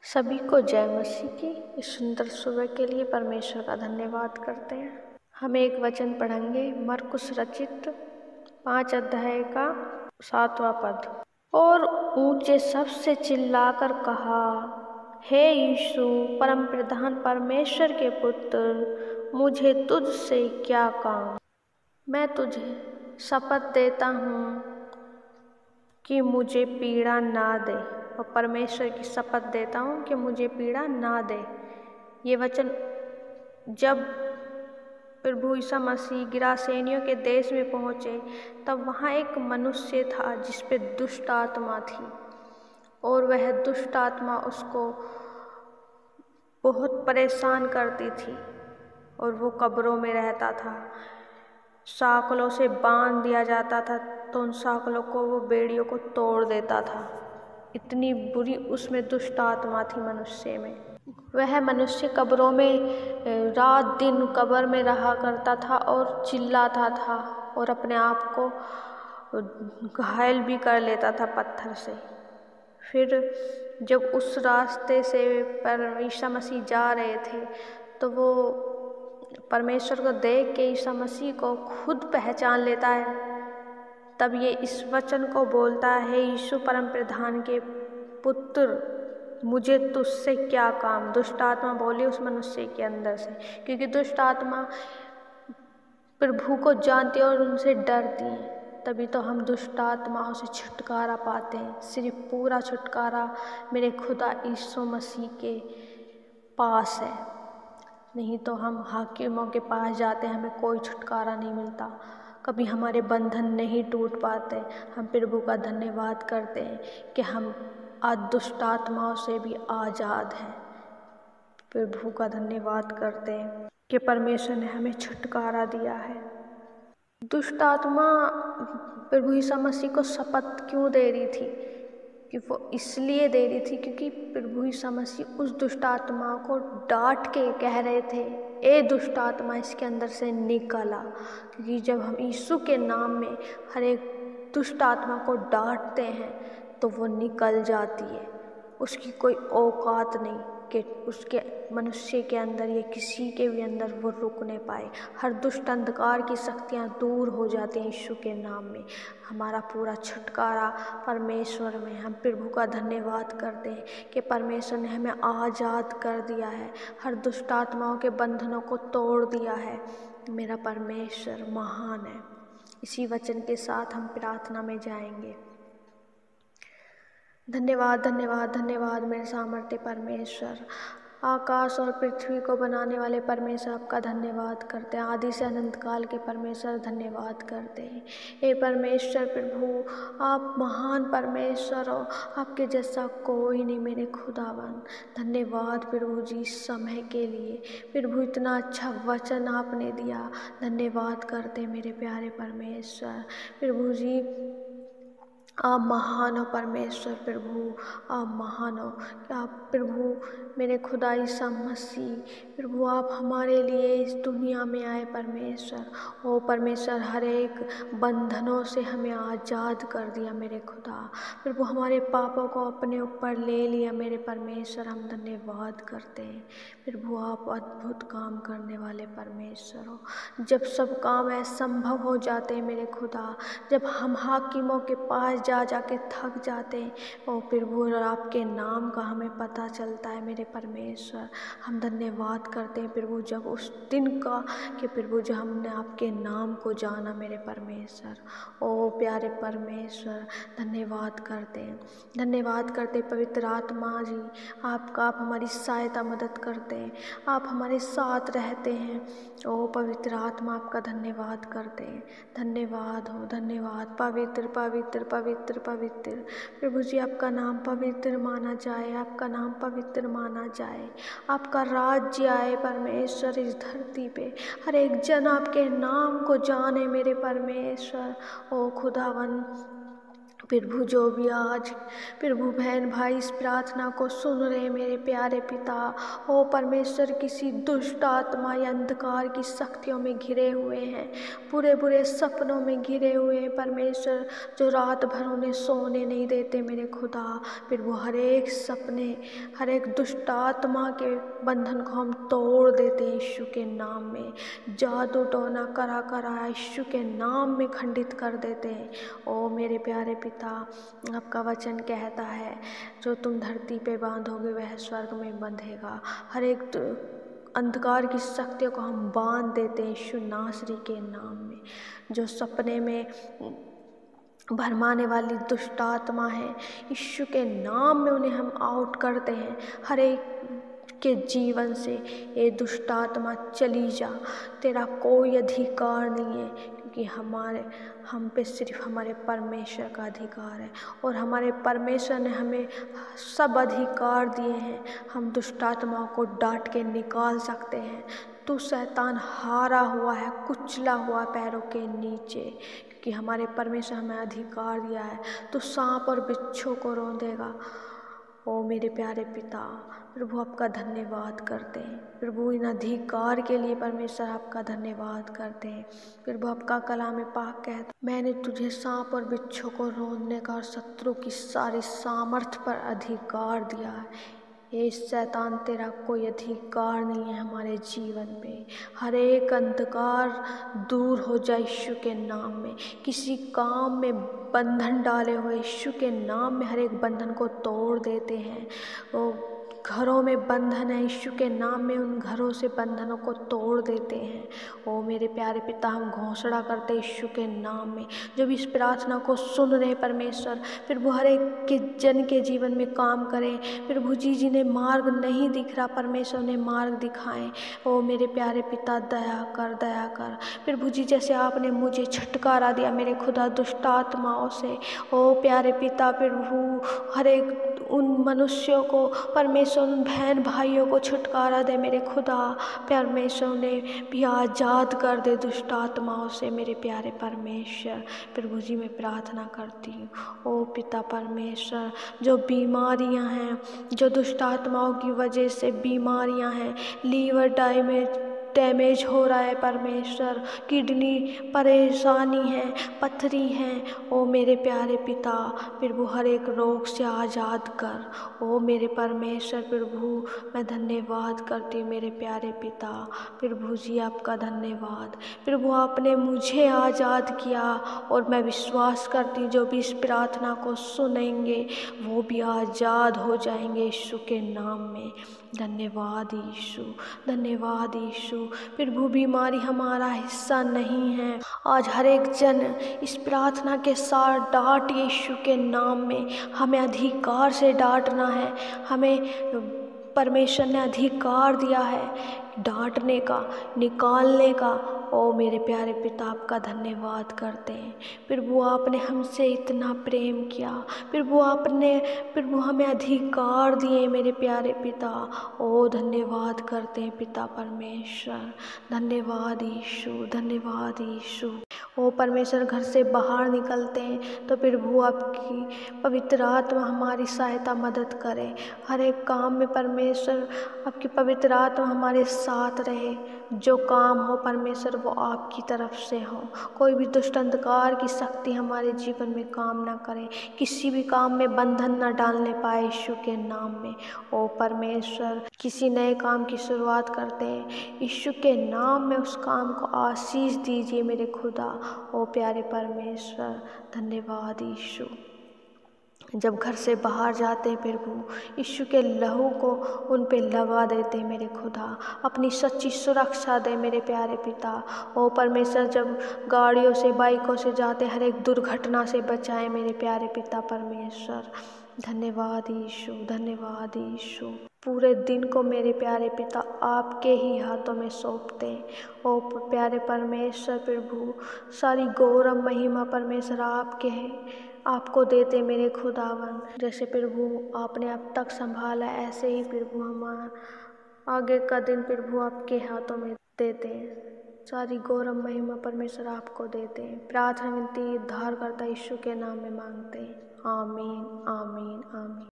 सभी को जय मसीह की इस सुंदर सुबह के लिए परमेश्वर का धन्यवाद करते हैं। हम एक वचन पढ़ेंगे मरकुस रचित 5 अध्याय का 7वां पद। और ऊंचे शब्द से चिल्लाकर कहा, हे यीशु परम प्रधान परमेश्वर के पुत्र, मुझे तुझसे क्या काम। मैं तुझे शपथ देता हूँ कि मुझे पीड़ा ना दे, और परमेश्वर की शपथ देता हूँ कि मुझे पीड़ा ना दे। ये वचन जब प्रभु ईसा मसीह गिरासेनियों के देश में पहुँचे, तब वहाँ एक मनुष्य था जिस पे दुष्ट आत्मा थी, और वह दुष्ट आत्मा उसको बहुत परेशान करती थी, और वो कब्रों में रहता था। साँकलों से बांध दिया जाता था, तो उन साँकलों को वो बेड़ियों को तोड़ देता था। इतनी बुरी उसमें दुष्ट आत्मा थी मनुष्य में। वह मनुष्य कब्रों में रात दिन कब्र में रहा करता था और चिल्लाता था, और अपने आप को घायल भी कर लेता था पत्थर से। फिर जब उस रास्ते से ईसा मसीह जा रहे थे, तो वो परमेश्वर को देख के ईसा मसीह को खुद पहचान लेता है। तब ये इस वचन को बोलता है, यीशु परम प्रधान के पुत्र, मुझे तुझसे क्या काम। दुष्ट आत्मा बोली उस मनुष्य के अंदर से, क्योंकि दुष्ट आत्मा प्रभु को जानती है और उनसे डरती है। तभी तो हम दुष्ट आत्माओं से छुटकारा पाते हैं। सिर्फ पूरा छुटकारा मेरे खुदा यीशु मसीह के पास है, नहीं तो हम हाकिमों के पास जाते हैं, हमें कोई छुटकारा नहीं मिलता, कभी हमारे बंधन नहीं टूट पाते। हम प्रभु का धन्यवाद करते हैं कि हम आज दुष्ट आत्माओं से भी आज़ाद हैं। प्रभु का धन्यवाद करते हैं कि परमेश्वर ने हमें छुटकारा दिया है। दुष्ट आत्मा प्रभु यीशु मसीह को शपथ क्यों दे रही थी? कि वो इसलिए दे रही थी क्योंकि प्रभु यीशु मसीह उस दुष्ट आत्मा को डांट के कह रहे थे, ए दुष्ट आत्मा इसके अंदर से निकल आ। क्योंकि जब हम यीशु के नाम में हर एक दुष्ट आत्मा को डांटते हैं तो वो निकल जाती है। उसकी कोई औकात नहीं कि उसके मनुष्य के अंदर या किसी के भी अंदर वो रुक नहीं पाए। हर दुष्ट अंधकार की शक्तियाँ दूर हो जाती हैं यीशु के नाम में। हमारा पूरा छुटकारा परमेश्वर में। हम प्रभु का धन्यवाद करते हैं कि परमेश्वर ने हमें आज़ाद कर दिया है, हर दुष्ट आत्माओं के बंधनों को तोड़ दिया है। मेरा परमेश्वर महान है। इसी वचन के साथ हम प्रार्थना में जाएंगे। धन्यवाद धन्यवाद धन्यवाद मेरे सामर्थ्य परमेश्वर, आकाश और पृथ्वी को बनाने वाले परमेश्वर, आपका धन्यवाद करते हैं। आदि से अनंत काल के परमेश्वर धन्यवाद करते हैं। हे परमेश्वर प्रभु, आप महान परमेश्वर हो, आपके जैसा कोई नहीं मेरे खुदावन। धन्यवाद प्रभु जी इस समय के लिए। प्रभु इतना अच्छा वचन आपने दिया, धन्यवाद करते मेरे प्यारे परमेश्वर। प्रभु जी आप महान हो परमेश्वर प्रभु, आप महान हो। आप प्रभु मेरे खुदा ईसा मसीह प्रभु, आप हमारे लिए इस दुनिया में आए परमेश्वर। ओ परमेश्वर, हर एक बंधनों से हमें आज़ाद कर दिया मेरे खुदा। प्रभु हमारे पापों को अपने ऊपर ले लिया मेरे परमेश्वर। हम धन्यवाद करते हैं प्रभु, आप अद्भुत काम करने वाले परमेश्वर हो। जब सब काम असंभव हो जाते हैं मेरे खुदा, जब हम हाकिमों के पास जा के थक जाते हैं, ओ प्रभु आपके नाम का हमें पता चलता है मेरे परमेश्वर। हम धन्यवाद करते हैं प्रभु जब उस दिन का कि प्रभु जब हमने आपके नाम को जाना मेरे परमेश्वर। ओ प्यारे परमेश्वर, धन्यवाद करते हैं, धन्यवाद करते पवित्र आत्मा जी। आप हमारी सहायता मदद करते हैं, आप हमारे साथ रहते हैं। ओ पवित्र आत्मा आपका धन्यवाद करते हैं। धन्यवाद हो, धन्यवाद। पवित्र पवित्र पवित्र पवित्र प्रभु जी, आपका नाम पवित्र माना जाए, आपका नाम पवित्र माना जाए। आपका राज्य आए परमेश्वर इस धरती पे, हर एक जन आपके नाम को जाने मेरे परमेश्वर। ओ खुदावन प्रभु जो भी आज प्रभु बहन भाई इस प्रार्थना को सुन रहे मेरे प्यारे पिता, ओ परमेश्वर किसी दुष्ट आत्मा या अंधकार की शक्तियों में घिरे हुए हैं, बुरे बुरे सपनों में घिरे हुए हैं परमेश्वर, जो रात भर उन्हें सोने नहीं देते मेरे खुदा। प्रभु हर एक सपने, हर एक दुष्ट आत्मा के बंधन को हम तोड़ देते हैं यीशु के नाम में। जादू टोना करा करा यीशु के नाम में खंडित कर देते हैं। ओ मेरे प्यारे पिता, आपका वचन कहता है जो तुम धरती पे बांधोगे वह स्वर्ग में बंधेगा। हर एक अंधकार की शक्तियों को हम बांध देते हैं यीशु नासरी के नाम में। जो सपने में भरमाने वाली दुष्ट आत्मा है यीशु के नाम में उन्हें हम आउट करते हैं हर एक के जीवन से। ये दुष्ट आत्मा चली जा, तेरा कोई अधिकार नहीं है, क्योंकि हम पे सिर्फ हमारे परमेश्वर का अधिकार है और हमारे परमेश्वर ने हमें सब अधिकार दिए हैं। हम दुष्ट आत्माओं को डांट के निकाल सकते हैं। तू शैतान हारा हुआ है, कुचला हुआ पैरों के नीचे, क्योंकि हमारे परमेश्वर हमें अधिकार दिया है। तू सांप और बिच्छू को रौंदेगा। ओ मेरे प्यारे पिता, प्रभु आपका धन्यवाद करते हैं। प्रभु इन अधिकार के लिए परमेश्वर आपका धन्यवाद करते हैं। प्रभु आपका कलाम पाक कहता, मैंने तुझे सांप और बिच्छू को रौंदने का और शत्रु की सारी सामर्थ पर अधिकार दिया है। ये शैतान तेरा कोई अधिकार नहीं है हमारे जीवन पे। हर एक अंधकार दूर हो जाए यीशु के नाम में। किसी काम में बंधन डाले हुए यीशु के नाम में हर एक बंधन को तोड़ देते हैं। वो घरों में बंधन है यीशु के नाम में, उन घरों से बंधनों को तोड़ देते हैं। ओ मेरे प्यारे पिता, हम घोषणा करते हैं यीशु के नाम में, जब इस प्रार्थना को सुन रहे परमेश्वर, प्रभु हर एक के जन के जीवन में काम करें। प्रभु जी जिन्हें मार्ग नहीं दिख रहा परमेश्वर उन्हें मार्ग दिखाएं। ओ मेरे प्यारे पिता, दया कर प्रभु जी, जैसे आपने मुझे छुटकारा दिया मेरे खुदा दुष्ट आत्माओं से। ओ प्यारे पिता, प्रभु हर एक उन मनुष्यों को परमेश्वर, उन बहन भाइयों को छुटकारा दे मेरे खुदा। परमेश्वर उन्हें भी आज़ाद कर दे दुष्ट आत्माओं से मेरे प्यारे परमेश्वर। प्रभु जी मैं प्रार्थना करती हूँ, ओ पिता परमेश्वर, जो बीमारियाँ हैं, जो दुष्ट आत्माओं की वजह से बीमारियाँ हैं, लीवर डैमेज हो रहा है परमेश्वर, किडनी परेशानी है, पथरी है, ओ मेरे प्यारे पिता, प्रभु हर एक रोग से आज़ाद कर। ओ मेरे परमेश्वर, प्रभु मैं धन्यवाद करती हूँ मेरे प्यारे पिता। प्रभु जी आपका धन्यवाद। प्रभु आपने मुझे आज़ाद किया और मैं विश्वास करती हूँ जो भी इस प्रार्थना को सुनेंगे वो भी आज़ाद हो जाएंगे यीशु के नाम में। धन्यवाद यीशु, धन्यवाद यीशु। प्रभु बीमारी हमारा हिस्सा नहीं है। आज हर एक जन इस प्रार्थना के साथ डांट यीशु के नाम में, हमें अधिकार से डांटना है। हमें परमेश्वर ने अधिकार दिया है डांटने का, निकालने का। ओ मेरे प्यारे पिता, आपका धन्यवाद करते हैं। प्रभु आपने हमसे इतना प्रेम किया, प्रभु हमें अधिकार दिए मेरे प्यारे पिता। ओ धन्यवाद करते हैं पिता परमेश्वर। धन्यवाद यीशु, धन्यवाद यीशु। ओ परमेश्वर, घर से बाहर निकलते हैं तो प्रभु आपकी पवित्र आत्मा हमारी सहायता मदद करे। हर एक काम में परमेश्वर आपकी पवित्र आत्मा हमारे साथ रहे। जो काम हो परमेश्वर वो आपकी तरफ से हो। कोई भी दुष्ट अंधकार की शक्ति हमारे जीवन में काम ना करे, किसी भी काम में बंधन ना डालने पाए यीशु के नाम में। ओ परमेश्वर, किसी नए काम की शुरुआत करते हैं यीशु के नाम में, उस काम को आशीष दीजिए मेरे खुदा। ओ प्यारे परमेश्वर, धन्यवाद यीशु। जब घर से बाहर जाते हैं प्रभु, यीशु के लहू को उन पे लगा देते मेरे खुदा। अपनी सच्ची सुरक्षा दे मेरे प्यारे पिता। ओ परमेश्वर, जब गाड़ियों से बाइकों से जाते हर एक दुर्घटना से बचाए मेरे प्यारे पिता परमेश्वर। धन्यवाद यीशु, धन्यवाद यीशु। पूरे दिन को मेरे प्यारे पिता आपके ही हाथों में सौंपते हैं। ओ प्यारे परमेश्वर, प्रभु सारी गौरव महिमा परमेश्वर आपके हैं, आपको देते मेरे खुदावन। जैसे प्रभु आपने अब तक संभाला, ऐसे ही प्रभु हमारा आगे का दिन प्रभु आपके हाथों में देते हैं। सारी गौरव महिमा परमेश्वर आपको देते हैं। प्रार्थना विनती उद्धारकर्ता यीशु के नाम में मांगते हैं। आमीन आमीन आमीन।